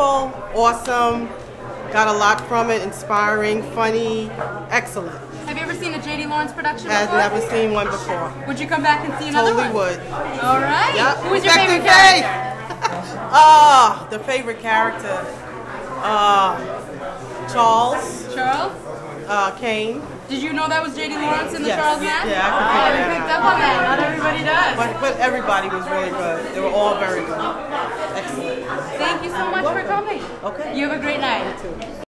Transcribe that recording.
wonderful, awesome, got a lot from it, inspiring, funny, excellent. Have you ever seen a J.D. Lawrence production I've before? never seen one before. Would you come back and see another Totally one? would. All right. Yep. Who was your favorite Effective character? Oh, the favorite character. Charles. Charles? Cain. Did you know that was J.D. Lawrence in the Yes. Charles Mask? Yeah, I could I figure that picked out. up on that. Not everybody does. But everybody was really good. They were all very good. Excellent. Thank you so much for coming. Okay. You have a great night. You too.